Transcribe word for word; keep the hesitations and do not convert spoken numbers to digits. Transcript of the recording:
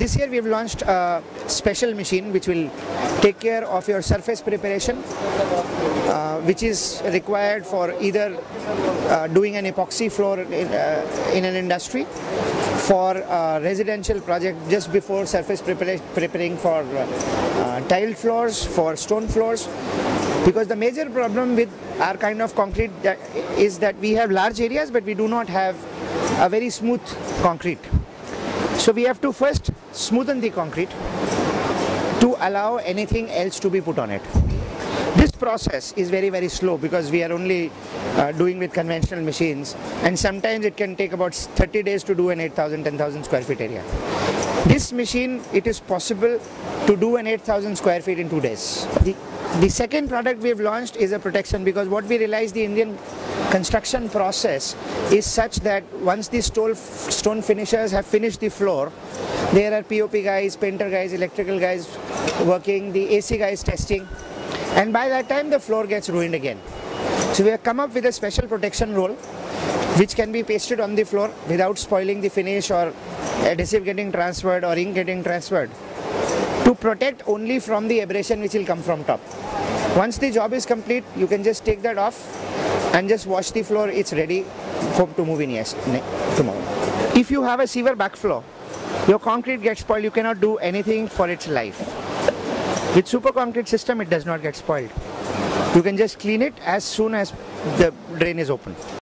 this year we have launched a special machine which will take care of your surface preparation, uh, which is required for either uh, doing an epoxy floor in, uh, in an industry, for a residential project just before surface prepara preparing for uh, uh, tiled floors, for stone floors. Because the major problem with our kind of concrete that is that we have large areas but we do not have a very smooth concrete. So we have to first smoothen the concrete to allow anything else to be put on it. This process is very very slow because we are only uh, doing with conventional machines, and sometimes it can take about thirty days to do an eight thousand, ten thousand square feet area. This machine, it is possible to do an eight thousand square feet in two days. The, the second product we have launched is a protection, because what we realize the Indian construction process is such that once the stone, stone finishers have finished the floor, there are P O P guys, painter guys, electrical guys working, the A C guys testing, and by that time the floor gets ruined again. So we have come up with a special protection roll which can be pasted on the floor without spoiling the finish or adhesive getting transferred or ink getting transferred, to protect only from the abrasion which will come from top. Once the job is complete, you can just take that off and just wash the floor. It's ready for to move in yes, tomorrow. If you have a severe backflow, your concrete gets spoiled, you cannot do anything for its life. With super concrete system, it does not get spoiled. You can just clean it as soon as the drain is open.